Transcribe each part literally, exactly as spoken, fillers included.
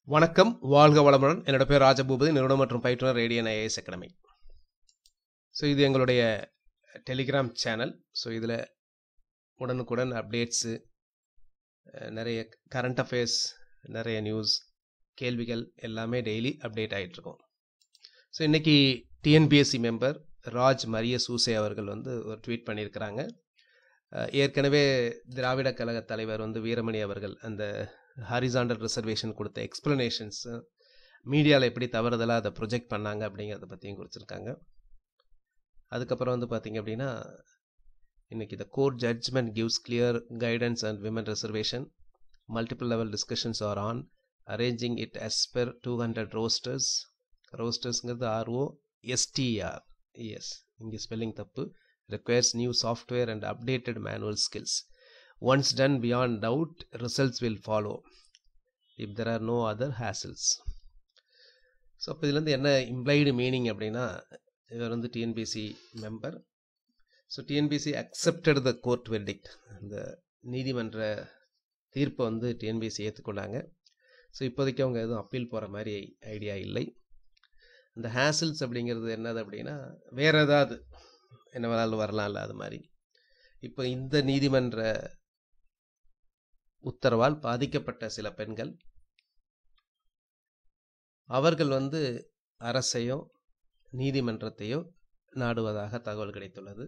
வணக்கம், வாழ்க வளமுடன். என்னோட பேர் ராஜபூபதி, நிறுவனம் மற்றும் பயிற்றுனர் Radian I A S academy. So இது எங்களுடைய டெலிகிராம் சேனல். ஸோ இதில் உடனுக்குடன் அப்டேட்ஸு, நிறைய கரண்ட் அஃபேர்ஸ், நிறைய நியூஸ், கேள்விகள் எல்லாமே டெய்லி அப்டேட் ஆகிட்டுருக்கோம். ஸோ இன்றைக்கி டிஎன்பிஎஸ்சி மெம்பர் ராஜ் மரிய சூசே அவர்கள் வந்து ஒரு ட்வீட் பண்ணியிருக்கிறாங்க. ஏற்கனவே திராவிட கழக தலைவர் வந்து வீரமணி அவர்கள் அந்த ஹாரிசாண்டல் ரிசர்வேஷன் கொடுத்த எக்ஸ்பிளனேஷன்ஸ் மீடியாவில் எப்படி தவறுதலாக அதை ப்ரொஜெக்ட் பண்ணாங்க அப்படிங்கிறத பற்றியும் குறிச்சிருக்காங்க. அதுக்கப்புறம் வந்து பார்த்திங்க அப்படின்னா இன்றைக்கி the court judgment gives clear guidance and women reservation, multiple level discussions are on arranging it as per two hundred rosters. ரோஸ்டர்ஸ்ங்கிறது ஆர்ஓ எஸ்டிஆர் எஸ், இங்கே ஸ்பெல்லிங் தப்பு. requires new software and updated manual skills. Once done beyond doubt, results will follow if there are no other hassles. So அப்போ இதுலேருந்து என்ன implied meaning அப்படின்னா, இவர் வந்து TNPSC member. So TNPSC accepted the court verdict, அந்த நீதிமன்ற தீர்ப்பை வந்து டிஎன்பிஎஸ்சி ஏற்றுக்கொண்டாங்க. ஸோ இப்போதைக்கு அவங்க எதுவும் அப்பீல் போகிற மாதிரி ஐடியா இல்லை. இந்த ஹேசில்ஸ் அப்படிங்கிறது என்னது அப்படின்னா, வேறு ஏதாவது என்ன வேணாலும் வரலாம் இல்லை, அது மாதிரி. இப்போ இந்த நீதிமன்ற உத்தரவால் பாதிக்கப்பட்ட சில பெண்கள் அவர்கள் வந்து அரசையோ நீதிமன்றத்தையோ நாடுவதாக தகவல் கிடைத்துள்ளது.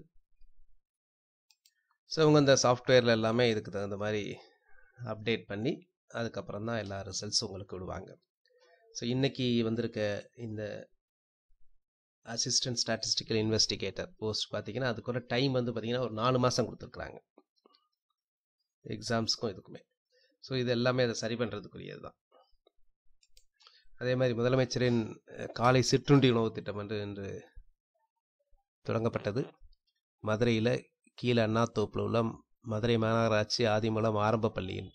ஸோ அவங்க இந்த சாஃப்ட்வேரில் எல்லாமே இதுக்கு தகுந்த மாதிரி அப்டேட் பண்ணி அதுக்கப்புறம் தான் எல்லா ரிசல்ட்ஸும் உங்களுக்கு விடுவாங்க. ஸோ இன்றைக்கி வந்திருக்க இந்த அசிஸ்டன்ட் ஸ்டாட்டிஸ்டிக்கல் இன்வெஸ்டிகேட்டர் போஸ்ட் பார்த்தீங்கன்னா அதுக்கு டைம் வந்து பார்த்திங்கன்னா ஒரு நாலு மாதம் கொடுத்துருக்குறாங்க எக்ஸாம்ஸ்க்கும் இதுக்குமே. ஸோ இது எல்லாமே அதை சரி பண்ணுறதுக்குரியது தான். அதே மாதிரி முதலமைச்சரின் காலை சிற்றுண்டி உணவு திட்டம் என்று என்று தொடங்கப்பட்டது. மதுரையில் கீழே அண்ணாத்தோப்பில் உள்ள மதுரை மாநகராட்சி ஆதிமூலம் ஆரம்ப பள்ளியின்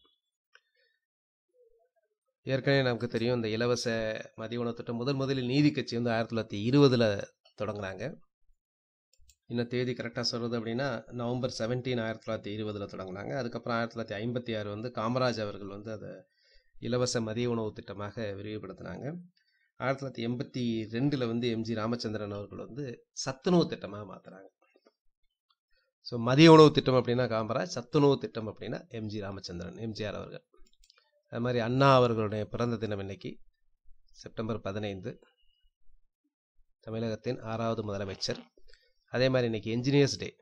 ஏற்கனவே நமக்கு தெரியும் இந்த இலவச மதிய உணவு திட்டம் முதல் முதலில் நீதி கட்சி வந்து ஆயிரத்தி தொள்ளாயிரத்தி இருபதில் தொடங்கினாங்க. இன்னும் தேதி கரெக்டாக சொல்கிறது அப்படின்னா நவம்பர் செவன்டீன் ஆயிரத்தி தொள்ளாயிரத்தி இருபதில் தொடங்கினாங்க. அதுக்கப்புறம் ஆயிரத்தி தொள்ளாயிரத்தி ஐம்பத்தி ஆறு வந்து காமராஜ் அவர்கள் வந்து அதை இலவச மதிய உணவு திட்டமாக விரிவுபடுத்தினாங்க. ஆயிரத்தி தொள்ளாயிரத்தி எண்பத்தி ரெண்டில் வந்து எம்ஜி ராமச்சந்திரன் அவர்கள் வந்து சத்துணவு திட்டமாக மாற்றினாங்க. ஸோ மதிய உணவு திட்டம் அப்படின்னா காமராஜ், சத்துணவு திட்டம் அப்படின்னா எம்ஜி ராமச்சந்திரன், எம்ஜிஆர் அவர்கள். அது மாதிரி அண்ணா அவர்களுடைய பிறந்த தினம் இன்னைக்கு செப்டம்பர் பதினைந்து, தமிழகத்தின் ஆறாவது முதலமைச்சர். அதே மாதிரி இன்னைக்கு என்ஜினியர்ஸ் டே,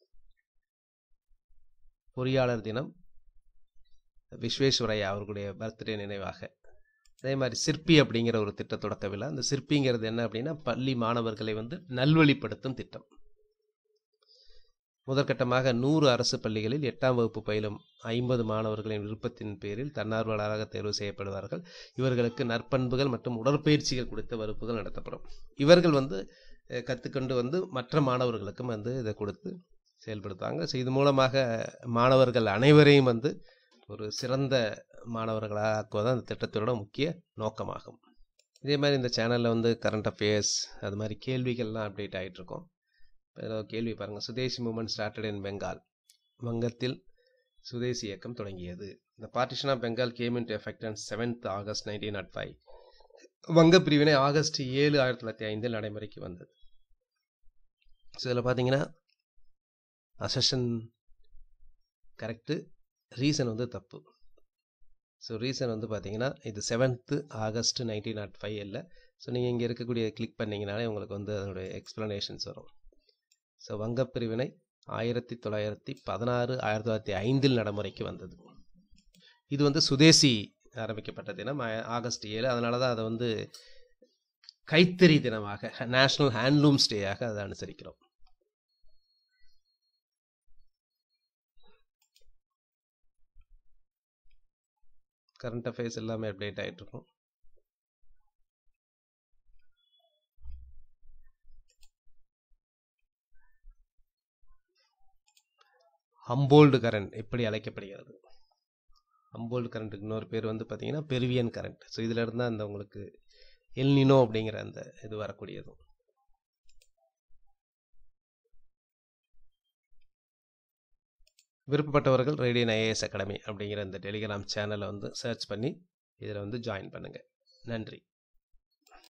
பொறியாளர் தினம், விஸ்வேஸ்வரையா அவர்களுடைய பர்த்டே நினைவாக. அதே மாதிரி சிற்பி அப்படிங்கிற ஒரு திட்ட தொடக்க விழா. அந்த சிற்பிங்கிறது என்ன அப்படின்னா பள்ளி மாணவர்களை வந்து நல்வழிப்படுத்தும் திட்டம். முதற்கட்டமாக நூறு அரசு பள்ளிகளில் எட்டாம் வகுப்பு பயிலும் ஐம்பது மாணவர்களின் விருப்பத்தின் பேரில் தன்னார்வலராக தேர்வு செய்யப்படுவார்கள். இவர்களுக்கு நற்பண்புகள் மற்றும் உடற்பயிற்சிகள் கொடுத்த வகுப்புகள் நடத்தப்படும். இவர்கள் வந்து கற்றுக்கொண்டு வந்து மற்ற மாணவர்களுக்கும் வந்து இதை கொடுத்து செயல்படுத்துவாங்க. ஸோ இது மூலமாக மாணவர்கள் அனைவரையும் வந்து ஒரு சிறந்த மாணவர்களாக ஆக்குவதான் அந்த திட்டத்தோட முக்கிய நோக்கமாகும். இதே மாதிரி இந்த சேனலில் வந்து கரண்ட் அஃபேர்ஸ் அது மாதிரி கேள்விகள்லாம் அப்டேட் ஆகிட்டுருக்கோம். கேள்வி பாருங்கள். Swadeshi movement started in Bengal. வங்கத்தில் சுதேசி இயக்கம் தொடங்கியது. இந்த partition of Bengal came into effect on seventh August nineteen nought five. வங்க பிரிவினை ஆகஸ்ட் ஏழு ஆயிரத்தி தொள்ளாயிரத்தி ஐந்தில் நடைமுறைக்கு வந்தது. ஸோ இதில் பார்த்தீங்கன்னா அசஷன் கரெக்டு, ரீசன் வந்து தப்பு. ஸோ ரீசன் வந்து பார்த்தீங்கன்னா இது seventh August nineteen nought five இல்லை. ஸோ நீங்கள் இங்கே இருக்கக்கூடிய கிளிக் பண்ணிங்கனாலே உங்களுக்கு வந்து அதனுடைய எக்ஸ்ப்ளனேஷன்ஸ் வரும். ஸோ வங்க பிரிவினை ஆயிரத்தி தொள்ளாயிரத்தி பதினாறு ஆயிரத்தி தொள்ளாயிரத்தி ஐந்தில் நடைமுறைக்கு வந்தது. இது வந்து சுதேசி ஆரம்பிக்கப்பட்ட தினம் ஆகஸ்ட் ஏழு. அதனால தான் அதை வந்து கைத்தறி தினமாக, நேஷனல் ஹேண்ட்லூம்ஸ் டேயாக அதை அனுசரிக்கிறோம். கரண்ட் அஃபேர்ஸ் எல்லாமே அப்டேட் ஆகிட்டு இருக்கும். ஹம்போல்டு கரண்ட் எப்படி அழைக்கப்படுகிறது? ஹம்போல்டு கரண்ட்டுக்கு இன்னொரு பேர் வந்து பார்த்தீங்கன்னா பெருவியன் கரண்ட். ஸோ இதில் இருந்தால் அந்த உங்களுக்கு எல்னினோ அப்படிங்கிற அந்த இது வரக்கூடியதும். விருப்பப்பட்டவர்கள் ரேடியன் ஐஏஎஸ் அகாடமி அப்படிங்கிற இந்த டெலிகிராம் சேனலை வந்து சர்ச் பண்ணி இதில் வந்து ஜாயின் பண்ணுங்கள். நன்றி.